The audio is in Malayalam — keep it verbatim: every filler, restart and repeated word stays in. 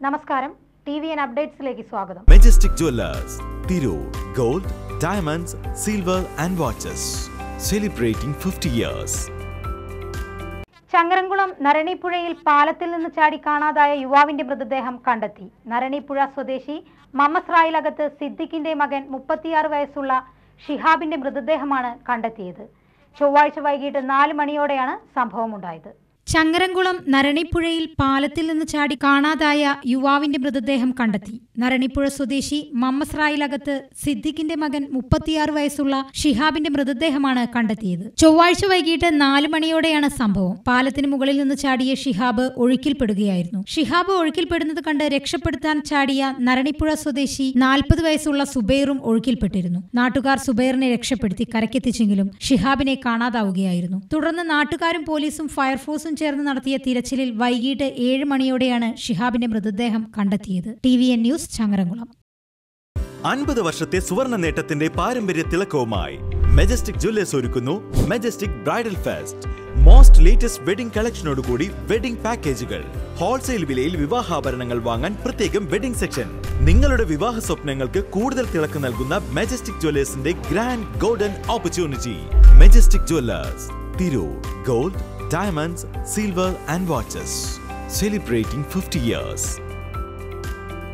നമസ്കാരം, ടി വി എൻ അപ്ഡേറ്റ്സിലേക്ക് സ്വാഗതം. Majestic jewellers, Tirur. Gold, diamonds, silver and watches. Celebrating fifty years. Changaramkulam നരണിപ്പുഴയിൽ പാലത്തിൽ നിന്ന് ചാടി കാണാതായ യുവാവിന്റെ മൃതദേഹം കണ്ടെത്തി. നരണിപ്പുഴ സ്വദേശി മമ്മസ്രായിലകത്ത് സിദ്ദിഖിന്റെ മകൻ മുപ്പത്തിയാറ് വയസ്സുള്ള ഷിഹാബിന്റെ മൃതദേഹമാണ് കണ്ടെത്തിയത്. ചൊവ്വാഴ്ച വൈകിട്ട് നാല് മണിയോടെയാണ് സംഭവമുണ്ടായത്. ചങ്ങരംകുളം നരണിപ്പുഴയിൽ പാലത്തിൽ നിന്ന് ചാടി കാണാതായ യുവാവിന്റെ മൃതദേഹം കണ്ടെത്തി. നരണിപ്പുഴ സ്വദേശി മമ്മസ്രായിലകത്ത് സിദ്ദിഖിന്റെ മകൻ മുപ്പത്തിയാറ് വയസ്സുള്ള ഷിഹാബിന്റെ മൃതദേഹമാണ് കണ്ടെത്തിയത്. ചൊവ്വാഴ്ച വൈകിട്ട് നാല് മണിയോടെയാണ് സംഭവം. പാലത്തിന് മുകളിൽ നിന്ന് ചാടിയ ഷിഹാബ് ഒഴുക്കിൽപ്പെടുകയായിരുന്നു. ഷിഹാബ് ഒഴുക്കിൽപ്പെടുന്നത് കണ്ട് രക്ഷപ്പെടുത്താൻ ചാടിയ നരണിപ്പുഴ സ്വദേശി നാൽപ്പത് വയസ്സുള്ള സുബൈറും ഒഴുക്കിൽപ്പെട്ടിരുന്നു. നാട്ടുകാർ സുബൈറിനെ രക്ഷപ്പെടുത്തി കരക്കെത്തിച്ചെങ്കിലും ഷിഹാബിനെ കാണാതാവുകയായിരുന്നു. തുടർന്ന് നാട്ടുകാരും പോലീസും ഫയർഫോഴ്സും ചേർന്ന് നടത്തിയ തിരച്ചിലിൽ വൈകിട്ട് ഏഴ് മണിയോടെയാണ് ഷിഹാബിന്റെ മൃതദേഹം കണ്ടെത്തിയത്. T V N news, Changaramkulam. അൻപത് വർഷത്തെ സുവർണ നേട്ടത്തിന്റെ പാരമ്പര്യ തിളക്കവുമായി മെജസ്റ്റിക് ജുവല്ലേഴ്സ് ഒരുക്കുന്നു majestic bridal fest. Most latest wedding കളക്ഷനോടുകൂടി വെഡിംഗ് പാക്കേജുകൾ. ഹോൾസെയിൽ വിലയിൽ വിവാഹാഭരണങ്ങൾ വാങ്ങാൻ പ്രത്യേകം വെഡിംഗ് സെക്ഷൻ. നിങ്ങളുടെ വിവാഹ സ്വപ്നങ്ങൾക്ക് കൂടുതൽ തിളക്കം നൽകുന്ന മെജസ്റ്റിക് ജുവല്ലേഴ്സിന്റെ grand golden opportunity. Majestic jewellers, Tirur. Gold, diamonds, silver and watches. Celebrating fifty years.